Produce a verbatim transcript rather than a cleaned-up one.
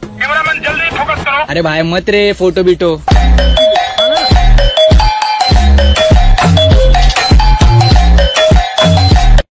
Cameraman जल्दी focus करो। अरे भाई मत रे फोटो बीटो।